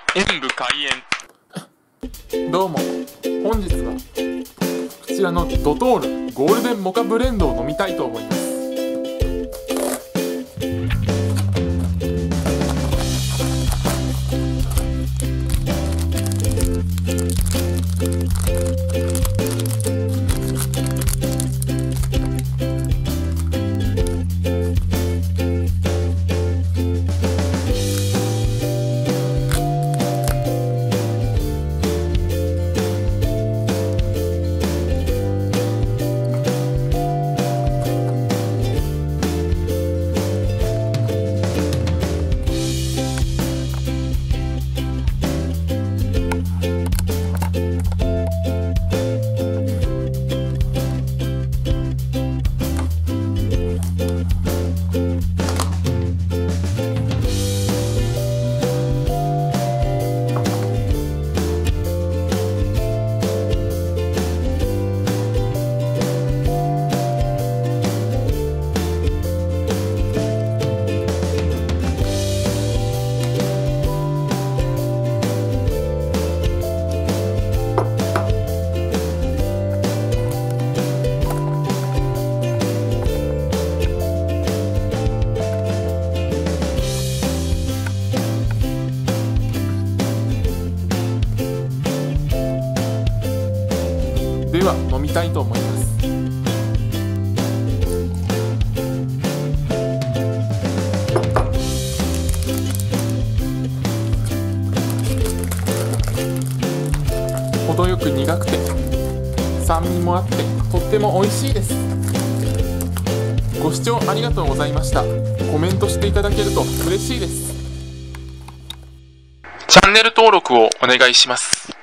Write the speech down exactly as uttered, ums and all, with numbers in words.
演武開演。 どうも、本日はこちらのドトールゴールデンモカブレンドを飲みたいと思います。では飲みたいと思います。程よく苦くて酸味もあってとっても美味しいです。ご視聴ありがとうございました。コメントしていただけると嬉しいです。 チャンネル登録をお願いします。